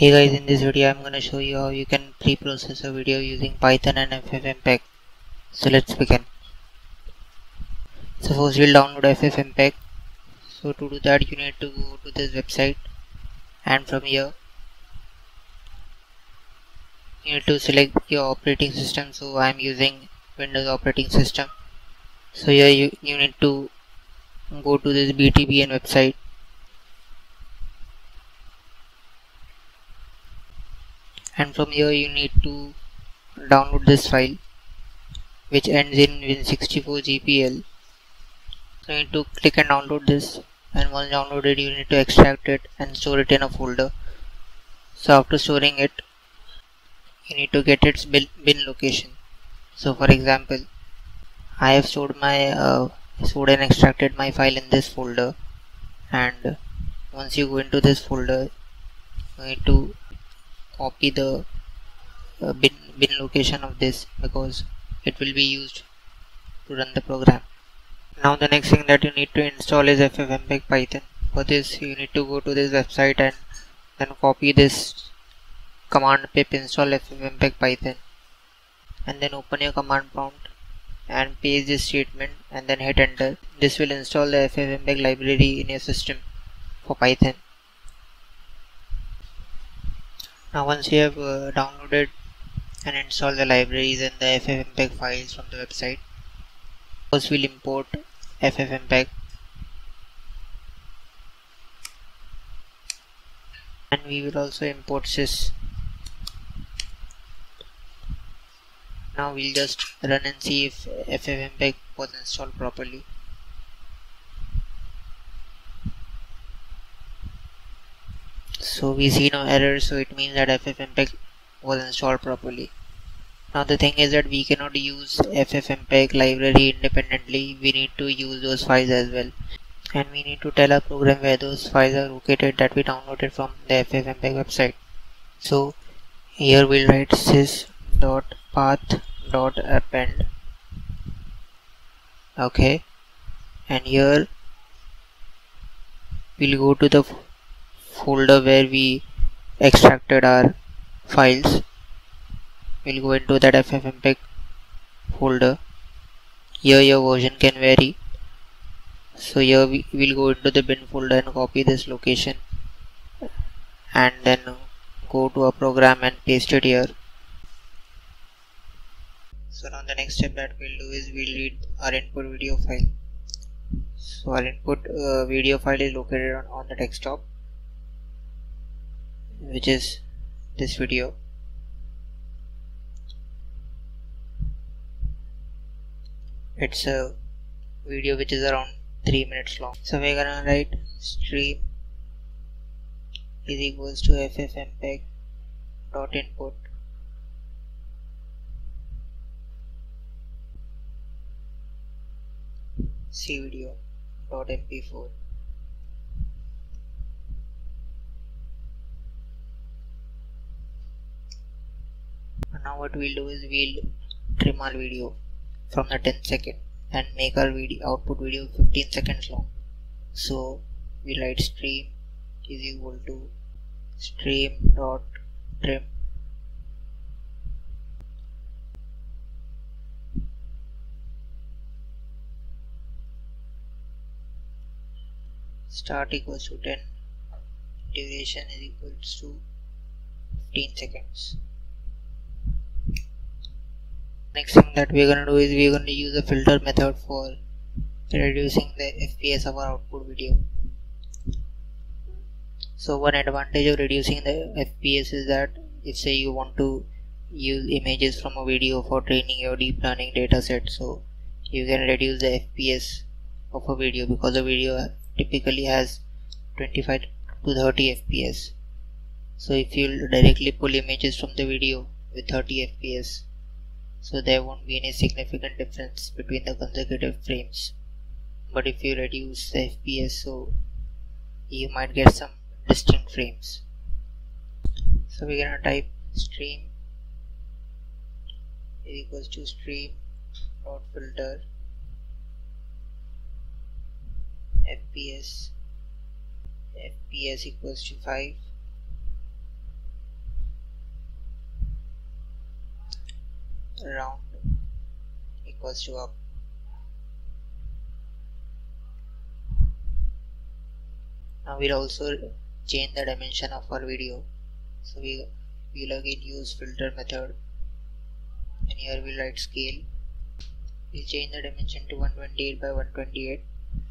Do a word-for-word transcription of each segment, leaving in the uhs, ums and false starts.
Hey guys, in this video I'm gonna show you how you can pre-process a video using Python and F F mpeg. So let's begin. So first we'll download F F mpeg. So to do that you need to go to this website, and from here you need to select your operating system. So I'm using Windows operating system. So here you, you need to go to this B T B N website, and from here you need to download this file which ends in win sixty-four G P L. So you need to click and download this, and once downloaded you need to extract it and store it in a folder. So after storing it you need to get its bin, bin location. So for example, I have stored my uh, stored and extracted my file in this folder, and once you go into this folder you need to copy the uh, bin, bin location of this because it will be used to run the program. Now the next thing that you need to install is F F mpeg Python. For this you need to go to this website and then copy this command pip install F F mpeg Python, and then open your command prompt and paste this statement and then hit enter. This will install the F F mpeg library in your system for Python. Now once you have uh, downloaded and installed the libraries and the F F mpeg files from the website, first we'll import F F mpeg, and we will also import sys. Now we'll just run and see if F F mpeg was installed properly. So we see no error, so it means that F F mpeg was installed properly. Now the thing is that we cannot use F F mpeg library independently. We need to use those files as well, and we need to tell our program where those files are located that we downloaded from the F F mpeg website. So here we'll write sys dot path dot append. Okay, and here we'll go to the folder where we extracted our files. We'll go into that F F mpeg folder. Here your version can vary, so here we will go into the bin folder and copy this location, and then go to a program and paste it here. So now the next step that we'll do is we'll read our input video file. So our input uh, video file is located on, on the desktop, which is this video. It's a video which is around three minutes long. So we're gonna write stream is equals to F F mpeg dot input C video dot M P four. And now what we'll do is we'll trim our video from the ten second and make our video output video fifteen seconds long. So we write stream is equal to stream dot trim start equals to ten, duration is equals to fifteen seconds. Next thing that we're gonna do is we're gonna use a filter method for reducing the F P S of our output video. So one advantage of reducing the F P S is that if say you want to use images from a video for training your deep learning dataset, so you can reduce the F P S of a video because a video typically has twenty-five to thirty F P S. So if you directly pull images from the video with thirty F P S, so there won't be any significant difference between the consecutive frames. But if you reduce the F P S, so you might get some distinct frames. So we're gonna type stream is equals to stream dot filter F P S F P S equals to five, round equals to up. Now we'll also change the dimension of our video. So we will again use filter method, and here we'll write scale. We'll change the dimension to one twenty-eight by one twenty-eight.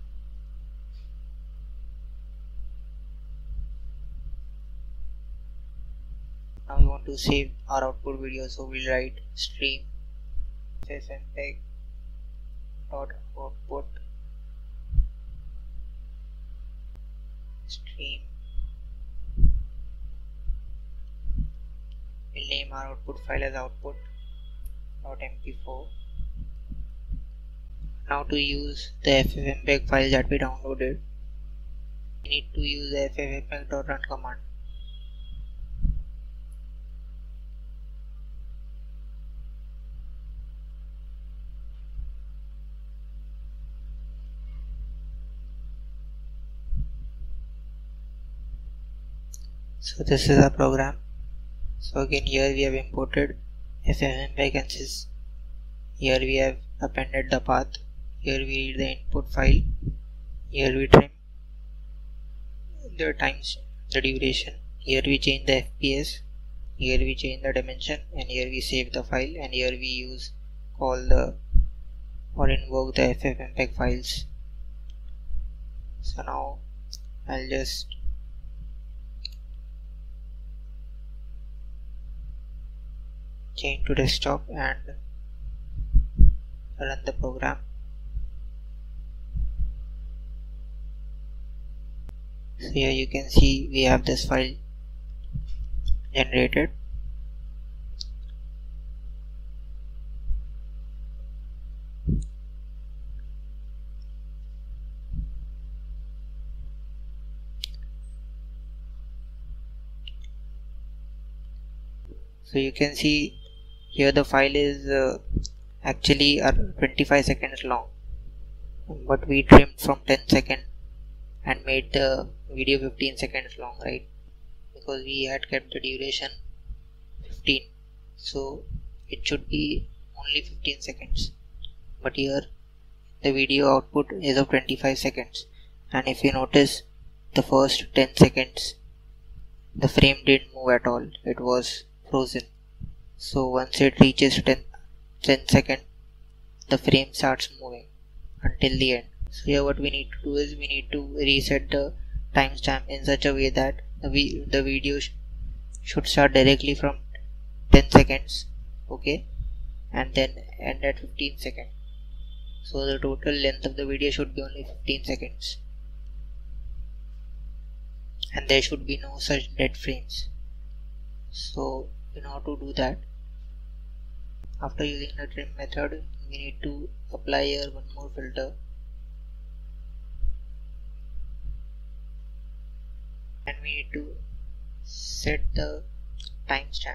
Now we want to save our output video, so we'll write stream ffmpeg dot output stream. We'll name our output file as output dot m p four. Now to use the ffmpeg file that we downloaded, we need to use the ffmpeg.run command. So this is our program. So again, here we have imported ffmpeg and sys. Here we have appended the path. Here we read the input file. Here we trim the times, the duration. Here we change the F P S. Here we change the dimension, and here we save the file, and here we use call the or invoke the ffmpeg files. So now I'll just change to desktop and run the program. So here you can see we have this file generated. So you can see here the file is uh, actually uh, twenty-five seconds long, but we trimmed from ten seconds and made the video fifteen seconds long, right? Because we had kept the duration fifteen, so it should be only fifteen seconds, but here the video output is of twenty-five seconds, and if you notice the first ten seconds the frame didn't move at all, it was frozen. So once it reaches ten, ten seconds, the frame starts moving until the end. So here what we need to do is we need to reset the timestamp in such a way that the, the video sh should start directly from ten seconds, okay, and then end at fifteen seconds. So the total length of the video should be only fifteen seconds, and there should be no such dead frames. So in order to do that, after using the trim method, we need to apply here one more filter, and we need to set the timestamp.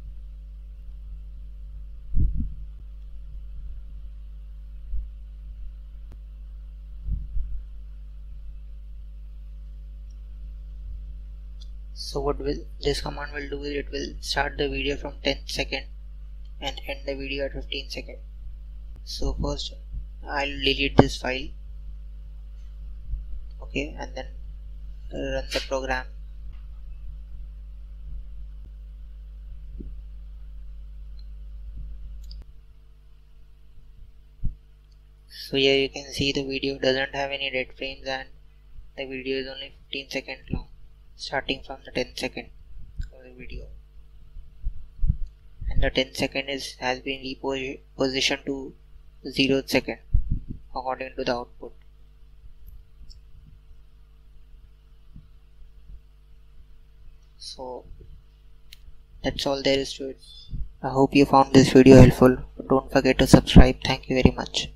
So what will this command will do is it will start the video from ten seconds and end the video at fifteen seconds. So first I'll delete this file, okay, and then run the program. So here you can see the video doesn't have any dead frames and the video is only fifteen seconds long, starting from the ten second of the video, and the ten second is has been repositioned to zero second according to the output. So that's all there is to it. I hope you found this video helpful. Don't forget to subscribe. Thank you very much.